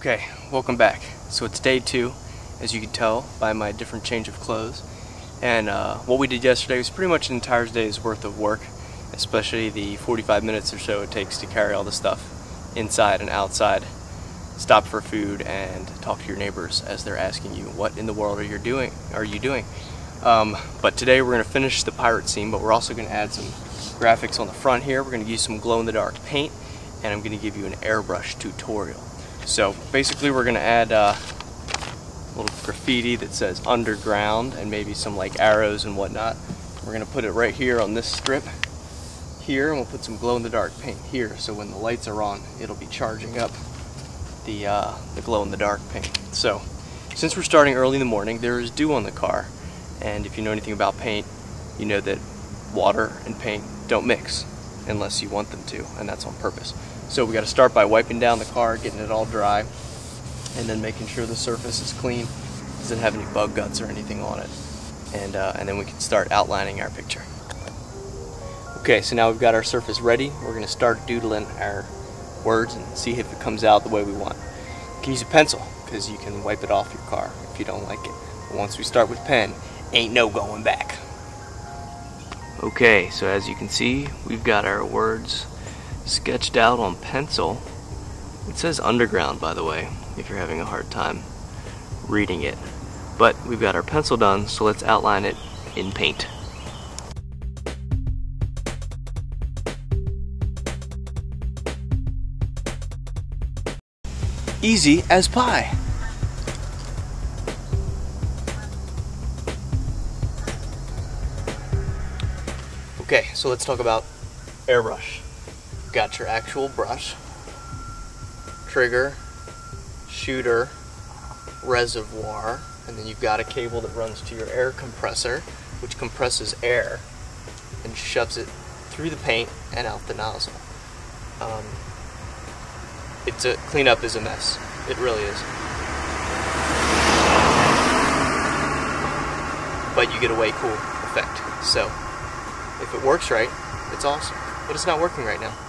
Okay, welcome back. So it's day 2, as you can tell by my different change of clothes. And what we did yesterday was pretty much an entire day's worth of work, especially the 45 minutes or so it takes to carry all the stuff inside and outside, stop for food, and talk to your neighbors as they're asking you, what in the world are you doing? But today we're going to finish the pirate scene, but we're also going to add some graphics on the front here. We're going to use some glow-in-the-dark paint, and I'm going to give you an airbrush tutorial. So basically we're going to add a little graffiti that says underground and maybe some like arrows and whatnot. We're going to put it right here on this strip here, and we'll put some glow-in-the-dark paint here, so when the lights are on it'll be charging up the glow-in-the-dark paint. So since we're starting early in the morning, there is dew on the car, and if you know anything about paint, you know that water and paint don't mix unless you want them to, and that's on purpose. So we got to start by wiping down the car, getting it all dry, and then making sure the surface is clean, doesn't have any bug guts or anything on it, and then we can start outlining our picture. Okay, so now we've got our surface ready. We're going to start doodling our words and see if it comes out the way we want. You can use a pencil because you can wipe it off your car if you don't like it. But once we start with pen, ain't no going back. Okay, so as you can see, we've got our words sketched out on pencil. It says underground, by the way, if you're having a hard time reading it. But we've got our pencil done, so let's outline it in paint. Easy as pie. Okay, so let's talk about airbrush. You've got your actual brush, trigger, shooter, reservoir, and then you've got a cable that runs to your air compressor, which compresses air and shoves it through the paint and out the nozzle. Cleanup is a mess. It really is. But you get a way cool effect. So if it works right, it's awesome. But it's not working right now.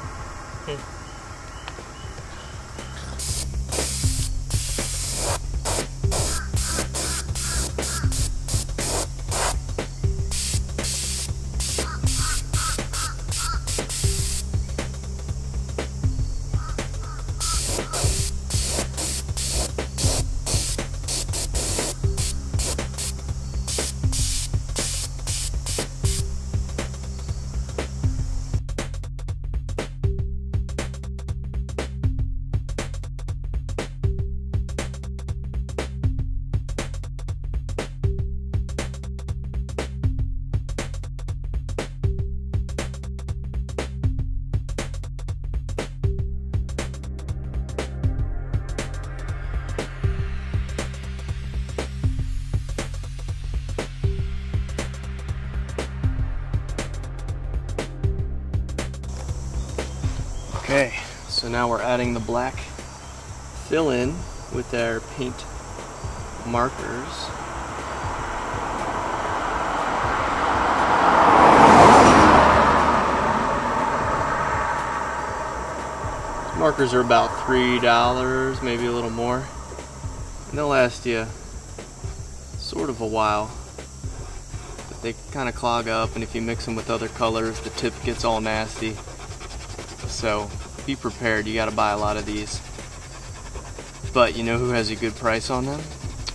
Okay, so now we're adding the black fill-in with our paint markers. These markers are about $3, maybe a little more, and they'll last you sort of a while, but they kind of clog up, and if you mix them with other colors, the tip gets all nasty. So be prepared, you gotta buy a lot of these. But you know who has a good price on them?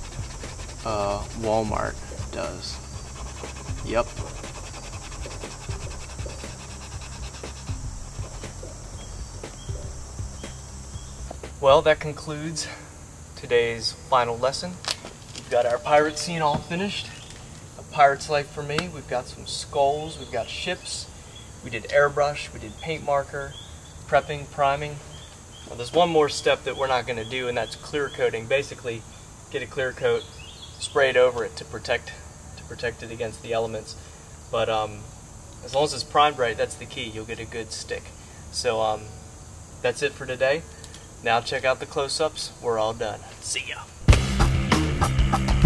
Walmart does. Yep. Well, that concludes today's final lesson. We've got our pirate scene all finished. A pirate's life for me. We've got some skulls, we've got ships, we did airbrush, we did paint marker, prepping, priming. Well, there's one more step that we're not going to do, and that's clear coating. Basically, get a clear coat, spray it over it to protect it against the elements. But as long as it's primed right, that's the key. You'll get a good stick. So that's it for today. Now check out the close-ups. We're all done. See ya.